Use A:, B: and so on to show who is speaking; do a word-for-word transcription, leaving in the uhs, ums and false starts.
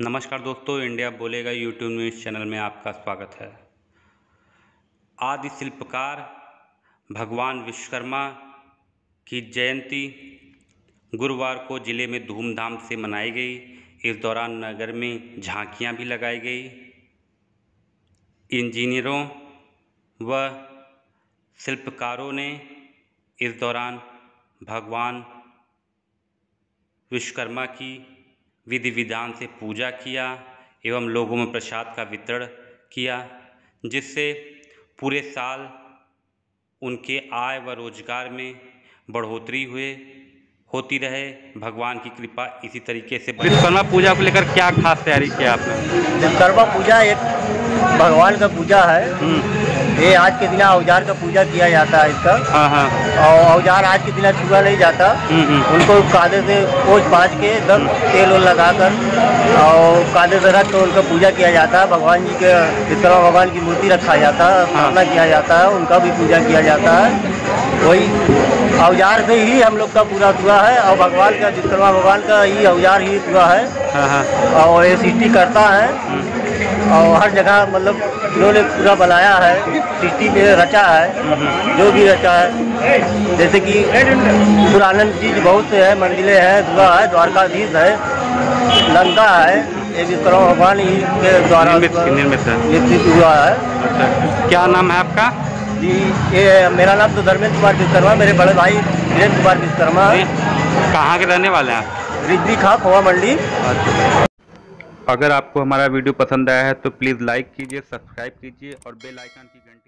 A: नमस्कार दोस्तों, इंडिया बोलेगा यूट्यूब न्यूज़ चैनल में आपका स्वागत है। आदि शिल्पकार भगवान विश्वकर्मा की जयंती गुरुवार को ज़िले में धूमधाम से मनाई गई। इस दौरान नगर में झांकियां भी लगाई गई। इंजीनियरों व शिल्पकारों ने इस दौरान भगवान विश्वकर्मा की विधि विधान से पूजा किया एवं लोगों में प्रसाद का वितरण किया, जिससे पूरे साल उनके आय व रोजगार में बढ़ोतरी हुए होती रहे। भगवान की कृपा इसी तरीके से। विश्वकर्मा पूजा को लेकर क्या खास तैयारी किया आपने?
B: विश्वकर्मा पूजा एक भगवान का पूजा है। ये आज के दिन औजार का पूजा किया जाता है इसका।
A: हाँ हाँ।
B: और औजार आज के दिन छुआ नहीं जाता। उनको कादे से पोछ पाछ के एकदम तेल वेल लगाकर और कादे से रख कर उनका पूजा किया जाता है। भगवान जी के विश्वकर्मा भगवान की मूर्ति रखा जाता है, स्थापना किया जाता है, उनका भी पूजा किया जाता है। वही औजार से ही हम लोग का पूरा हुआ है और भगवान का विश्वकर्मा भगवान का ही औजार ही हुआ है।
A: हाँ हाँ।
B: और ये सृष्टि करता है और हर जगह मतलब इन्होंने पूरा बनाया है, सृष्टि में रचा है, जो भी रचा है। जैसे कि पुरानन चीज बहुत से है, मंदिरें हैं, दुआ है, द्वारकाधीश है, लंका है, ये विश्वकर्मा भगवान ही के द्वारा निर्मित हुआ है।
A: अच्छा, क्या नाम है आपका?
B: जी, ये मेरा नाम तो धर्मेंद्र कुमार विश्वकर्मा, मेरे बड़े भाई वीरेंद्र कुमार विश्वकर्मा।
A: कहाँ के रहने वाले हैं आप?
B: रिजवी खां, खोवा मंडी।
A: अगर आपको हमारा वीडियो पसंद आया है तो प्लीज़ लाइक कीजिए, सब्सक्राइब कीजिए और बेल आइकन की घंटी